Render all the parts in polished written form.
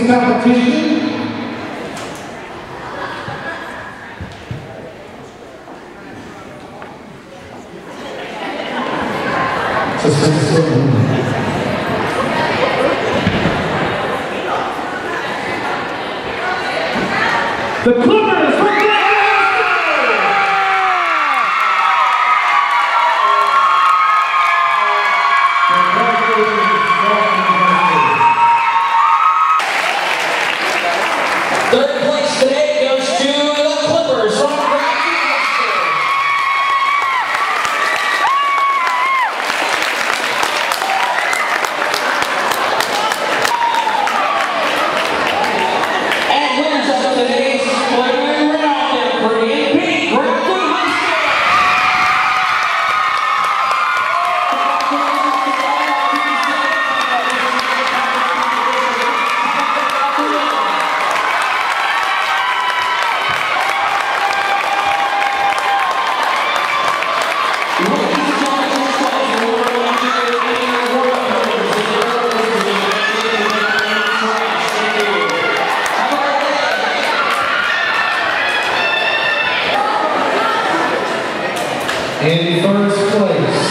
this competition. The Clippers from Third place today goes to the Clippers from and winners of today's Flame Round in green, pink, Grafton High in first place.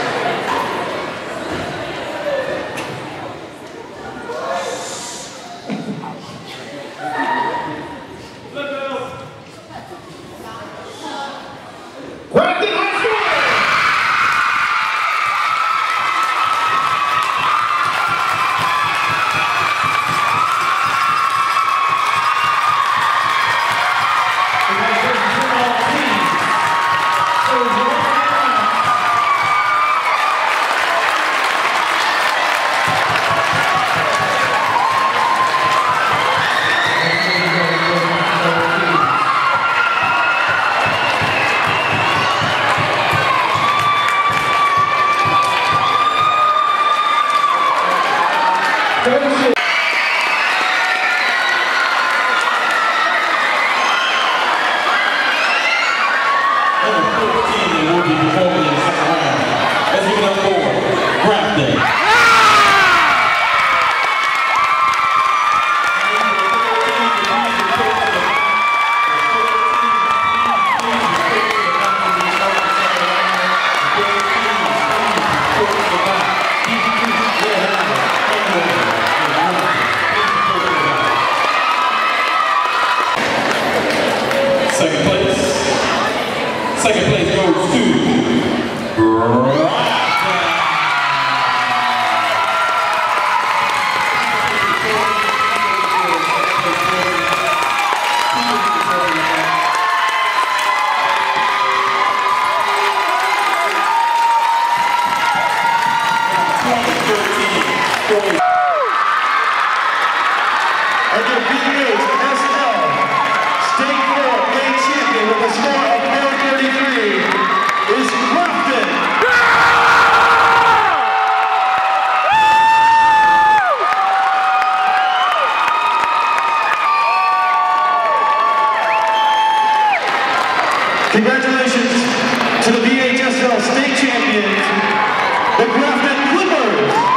Grafton High School! Second place goes to And your PH SL State 4 main champion with a score of 433 is Grafton. Congratulations to the VHSL State Champions, the Grafton Clippers.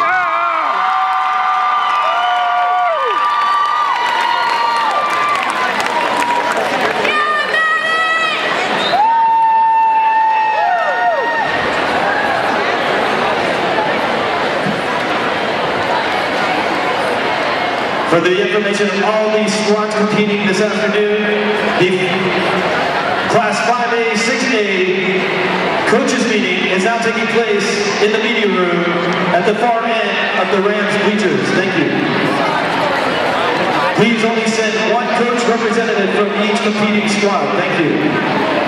For the information of all these squads competing this afternoon, the Class 5A, 6A coaches meeting is now taking place in the media room at the far end of the Rams bleachers. Thank you. Please only send one coach representative from each competing squad. Thank you.